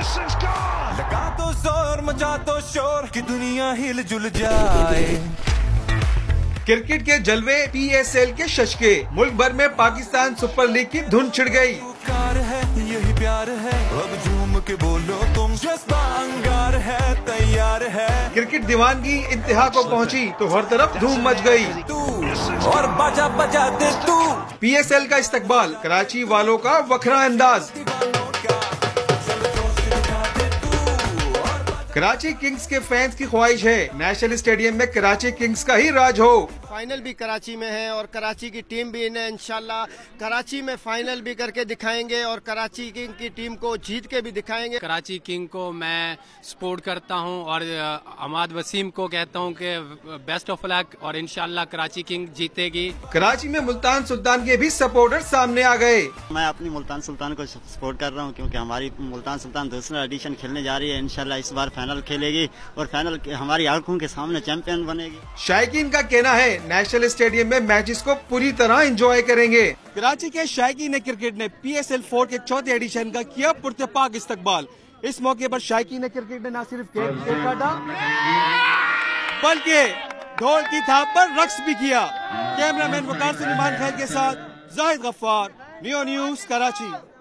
लगा तो जोर मचा तो शोर कि दुनिया हिल जुल जाए। क्रिकेट के जलवे PSL के शशके, मुल्क भर में पाकिस्तान सुपर लीग की धुन छिड़ गई। कार है यही प्यार है, अब झूम के बोलो तुम, जज्बा अंगार है, तैयार है। क्रिकेट दीवानगी इंतहा को पहुंची तो हर तरफ धूम मच गई। तू और बजा बजा दे तू। PSL का इस्तकबाल, कराची वालों का वखरा अंदाज। कराची किंग्स के फैंस की ख्वाहिश है नेशनल स्टेडियम में कराची किंग्स का ही राज हो। फाइनल भी कराची में है और कराची की टीम भी इन्हें इंशाल्लाह कराची में फाइनल भी करके दिखाएंगे और कराची किंग की टीम को जीत के भी दिखाएंगे। कराची किंग को मैं सपोर्ट करता हूं और अहमद वसीम को कहता हूं कि बेस्ट ऑफ लक और इंशाल्लाह कराची किंग जीतेगी। कराची में मुल्तान सुल्तान के भी सपोर्टर सामने आ गए। मैं अपनी मुल्तान सुल्तान को सपोर्ट कर रहा हूं क्योंकि हमारी मुल्तान सुल्तान दूसरा एडिशन खेलने जा रही है। इंशाल्लाह इस बार फाइनल खेलेगी और फाइनल हमारी आंखों के सामने चैंपियन बनेगी। शायकीन का कहना है नेशनल स्टेडियम में मैचेस को पूरी तरह एंजॉय करेंगे। कराची के शायकीन क्रिकेट ने PSL 4 के चौथे एडिशन का किया पुरतपाक इस्तकबाल। इस मौके पर शायकीन क्रिकेट ने न सिर्फ केक काटा बल्कि ढोल की थाप पर रक्स भी किया। कैमरामैन वकार सुलेमान खैर के साथ जाहिद गफ्फार, नियो न्यूज कराची।